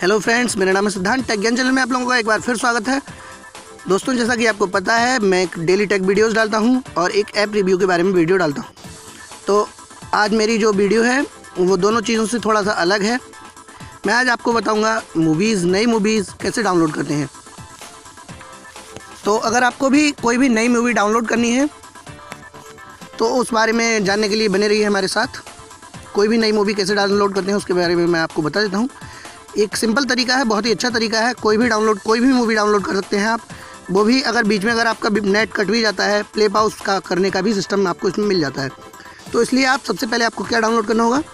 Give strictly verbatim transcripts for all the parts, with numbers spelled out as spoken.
Hello friends, मेरा नाम है सिद्धांत। टेक ज्ञान चैनल में आप लोगों का एक बार फिर स्वागत है। दोस्तों, जैसा कि आपको पता है, मैं एक डेली टेक वीडियोस डालता हूं और एक ऐप रिव्यू के बारे में वीडियो डालता हूं। तो आज मेरी जो वीडियो है वो दोनों चीज़ों से थोड़ा सा अलग है। मैं आज आपको बताऊंगा मूवीज़, नई मूवीज़ कैसे डाउनलोड करते हैं। तो अगर आपको भी कोई भी नई मूवी डाउनलोड करनी है तो उस बारे में जानने के लिए बने रहिए हमारे साथ। कोई भी नई मूवी कैसे डाउनलोड करते हैं उसके बारे में मैं आपको बता देता हूँ। एक सिंपल तरीका है, बहुत ही अच्छा तरीका है। कोई भी डाउनलोड कोई भी मूवी डाउनलोड कर सकते हैं आप। वो भी अगर बीच में अगर आपका नेट कट भी जाता है, प्ले पॉज का करने का भी सिस्टम आपको इसमें मिल जाता है। तो इसलिए आप सबसे पहले आपको क्या डाउनलोड करना होगा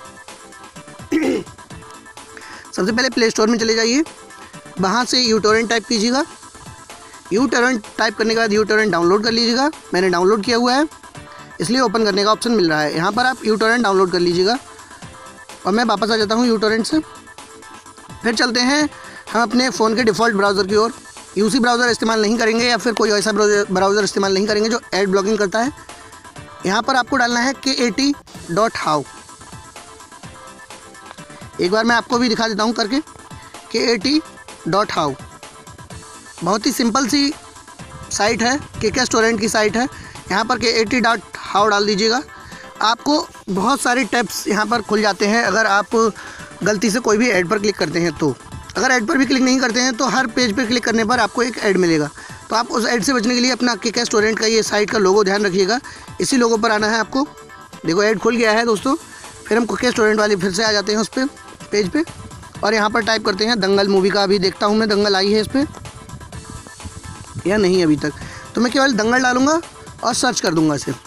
सबसे पहले प्ले स्टोर में चले जाइए, वहाँ से यू टोरेंट टाइप कीजिएगा। यू टोरेंट टाइप करने के बाद यू टोरेंट डाउनलोड कर लीजिएगा। मैंने डाउनलोड किया हुआ है इसलिए ओपन करने का ऑप्शन मिल रहा है। यहाँ पर आप यू टोरेंट डाउनलोड कर लीजिएगा और मैं वापस आ जाता हूँ यू टोरेंट से। फिर चलते हैं हम अपने फ़ोन के डिफ़ॉल्ट ब्राउज़र की ओर। यूसी ब्राउज़र इस्तेमाल नहीं करेंगे या फिर कोई ऐसा ब्राउज़र इस्तेमाल नहीं करेंगे जो एड ब्लॉकिंग करता है। यहाँ पर आपको डालना है के ए टी डॉट हाउ। एक बार मैं आपको भी दिखा देता हूँ करके, के ए टी डॉट हाउ। बहुत ही सिंपल सी साइट है, के के स्टोरेंट की साइट है। यहाँ पर के ए टी डॉट हाउ डाल दीजिएगा। आपको बहुत सारे टैब्स यहाँ पर खुल जाते हैं अगर आप गलती से कोई भी ऐड पर क्लिक करते हैं तो। अगर ऐड पर भी क्लिक नहीं करते हैं तो हर पेज पर क्लिक करने पर आपको एक ऐड मिलेगा। तो आप उस ऐड से बचने के लिए अपना के के स्टोरेंट का ये साइट का लोगो ध्यान रखिएगा। इसी लोगो पर आना है आपको। देखो ऐड खुल गया है दोस्तों। फिर हम के के स्टोरेंट वाली फिर से आ जाते हैं उस पर पेज पे और यहाँ पर टाइप करते हैं दंगल मूवी का। अभी देखता हूँ मैं दंगल आई है इस पर या नहीं अभी तक। तो मैं केवल दंगल डालूँगा और सर्च कर दूँगा इसे।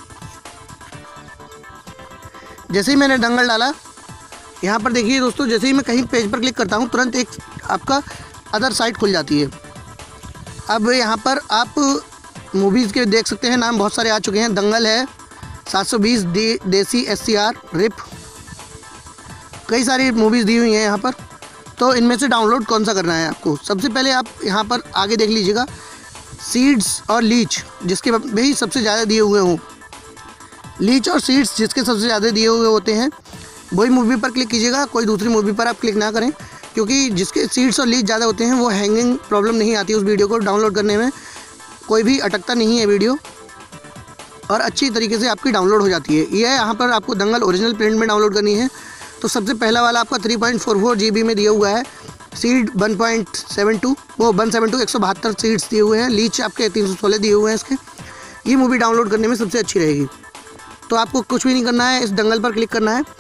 जैसे ही मैंने दंगल डाला, यहाँ पर देखिए दोस्तों, जैसे ही मैं कहीं पेज पर क्लिक करता हूँ तुरंत एक आपका अदर साइट खुल जाती है। अब यहाँ पर आप मूवीज़ के देख सकते हैं, नाम बहुत सारे आ चुके हैं। दंगल है, सात सौ बीस, दे, देसी, एस सी आर, रिप, कई सारी मूवीज़ दी हुई हैं यहाँ पर। तो इनमें से डाउनलोड कौन सा करना है आपको। सबसे पहले आप यहाँ पर आगे देख लीजिएगा, सीड्स और लीच, जिसके भी सबसे ज़्यादा दिए हुए हों। लीच और सीड्स जिसके सबसे ज़्यादा दिए हुए होते हैं वही मूवी पर क्लिक कीजिएगा। कोई दूसरी मूवी पर आप क्लिक ना करें, क्योंकि जिसके सीड्स और लीच ज़्यादा होते हैं वो हैंगिंग प्रॉब्लम नहीं आती उस वीडियो को डाउनलोड करने में। कोई भी अटकता नहीं है वीडियो और अच्छी तरीके से आपकी डाउनलोड हो जाती है। ये यहाँ पर आपको दंगल ओरिजिनल प्रिंट में डाउनलोड करनी है तो सबसे पहला वाला आपका three point four four G B में दिया हुआ है। Seed one point seven two, वो वन सेवन टू एक सौ बहत्तर सीड्स दिए हुए हैं। लीच आपके तीन सौ सोलह दिए हुए हैं इसके। ये मूवी डाउनलोड करने में सबसे अच्छी रहेगी। तो आपको कुछ भी नहीं करना है, इस दंगल पर क्लिक करना है।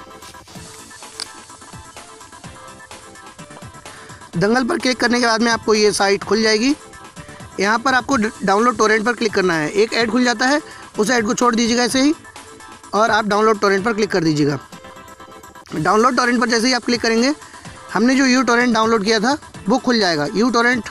दंगल पर क्लिक करने के बाद में आपको ये साइट खुल जाएगी। यहाँ पर आपको डाउनलोड टोरेंट पर क्लिक करना है। एक ऐड खुल जाता है, उस ऐड को छोड़ दीजिएगा ऐसे ही और आप डाउनलोड टोरेंट पर क्लिक कर दीजिएगा। डाउनलोड टोरेंट पर जैसे ही आप क्लिक करेंगे, हमने जो यू टोरेंट डाउनलोड किया था वो खुल जाएगा। यू टोरेंट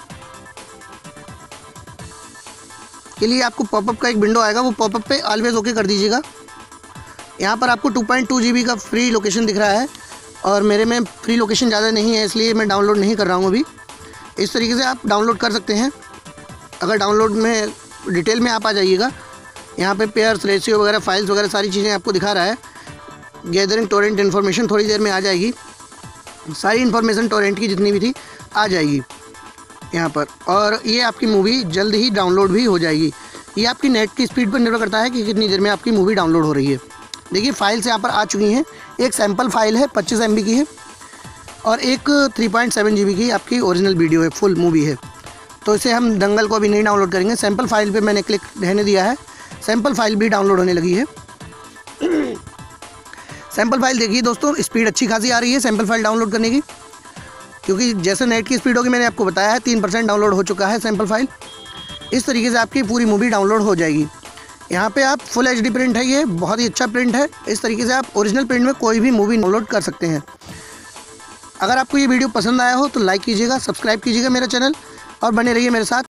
के लिए आपको पॉपअप का एक विंडो आएगा, वो पॉपअप पे ऑलवेज ओके कर दीजिएगा। यहाँ पर आपको two point two G B का फ्री लोकेशन दिख रहा है और मेरे में फ्री लोकेशन ज़्यादा नहीं है इसलिए मैं डाउनलोड नहीं कर रहा हूँ अभी। इस तरीके से आप डाउनलोड कर सकते हैं। अगर डाउनलोड में डिटेल में आप आ जाइएगा, यहाँ पे पेयर्स, रेशियो वगैरह, फाइल्स वगैरह सारी चीज़ें आपको दिखा रहा है। गैदरिंग टोरेंट इन्फॉर्मेशन थोड़ी देर में आ जाएगी। सारी इन्फॉर्मेशन टोरेंट की जितनी भी थी आ जाएगी यहाँ पर। और ये आपकी मूवी जल्द ही डाउनलोड भी हो जाएगी। ये आपकी नेट की स्पीड पर निर्भर करता है कि कितनी देर में आपकी मूवी डाउनलोड हो रही है। देखिए फाइल्स यहाँ पर आ चुकी हैं। एक सैम्पल फाइल है, पच्चीस एम बी की है और एक three point seven G B की आपकी ओरिजिनल वीडियो है, फुल मूवी है। तो इसे हम दंगल को अभी नहीं डाउनलोड करेंगे। सैम्पल फाइल पे मैंने क्लिक रहने दिया है। सैम्पल फाइल भी डाउनलोड होने लगी है। सैम्पल फाइल देखिए दोस्तों, स्पीड अच्छी खासी आ रही है सैम्पल फाइल डाउनलोड करने की, क्योंकि जैसे नेट की स्पीड होगी मैंने आपको बताया है, तीन परसेंट डाउनलोड हो चुका है सैम्पल फाइल। इस तरीके से आपकी पूरी मूवी डाउनलोड हो जाएगी। यहाँ पे आप फुल एच डी प्रिंट है, ये बहुत ही अच्छा प्रिंट है। इस तरीके से आप ओरिजिनल प्रिंट में कोई भी मूवी डाउनलोड कर सकते हैं। अगर आपको ये वीडियो पसंद आया हो तो लाइक कीजिएगा, सब्सक्राइब कीजिएगा मेरा चैनल और बने रहिए मेरे साथ।